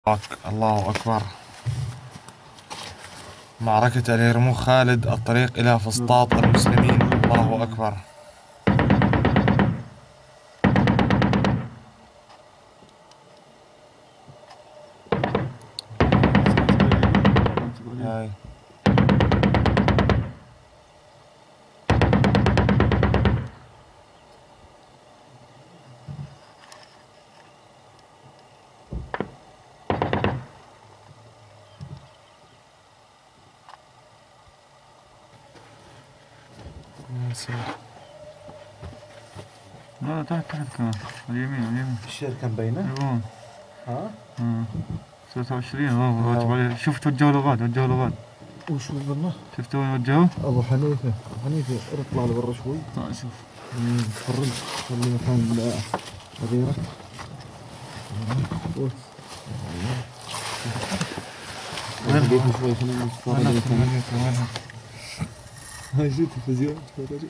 الله أكبر. معركة اليرموك خالد، الطريق إلى فسطاط المسلمين. الله أكبر. هاي لا تحت كمان اليمين الشركة مبينة؟ ايوه. ها؟ 23 شوف توجهوا لغاد وشو بالله؟ شفتوا وين وجهوا؟ أبو حنيفة اطلع لبرا شوي. شوف تفرج خلي مكان غيرك. وين شوي خلينا نتفرج. هاي شو التلفزيون تفرجي.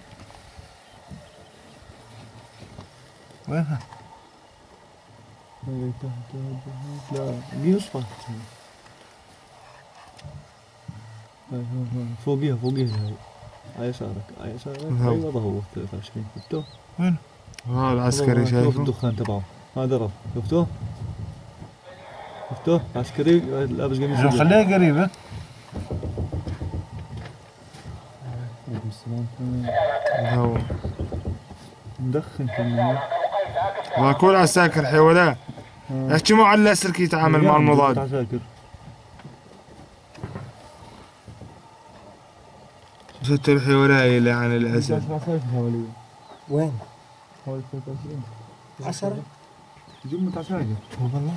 وينها؟ هاي تحت لا بيصفى. فوقيها هاي على يسارك ايوه ضهو 23 شفتوه؟ وين؟ العسكري شوف شايفه؟ الدخان تبعه هذا رف شفتوه؟ عسكري لابس قميص خليها قريبة. هو مدخن كمان. وكل عساكر حيولا احكي مو على الاسر كي يتعامل مع المضاد. عساكر ست الحيولاي اللي عن الاسد. وين؟ حوالي 10 جمة عساكر والله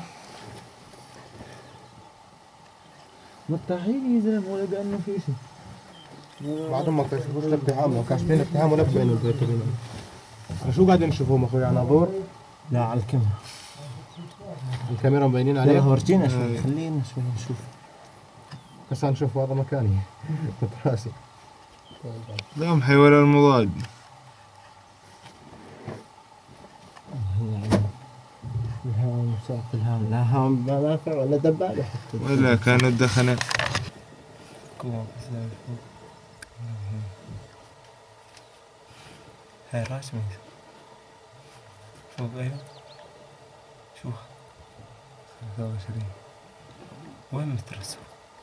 مرتاحين يا زلمه ولا كأنه في شيء. بعدهم ما كشفوش الاقتحام، كاشفين الاقتحام ولا بينهم بيرتبون. شو قاعدين نشوفهم اخوي على ناظور؟ لا على الكاميرا. الكاميرا مبينين لا عليها. ورجينا شوي خلينا شوي نشوف. هسه نشوف هذا مكاني راسي. دام حيولا المضاد. الهام ساق الهام لا هام ما نافع ولا دبابة ولا كانت دخنة. هاي راسمي فوق. ايوه شوف 23 وين مترسم.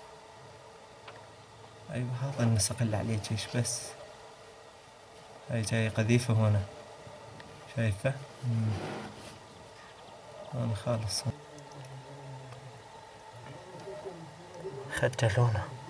ايوه هذا النسق اللي عليه جيش بس. هاي جاي قذيفة هنا شايفه؟ انا خالص خجلونا.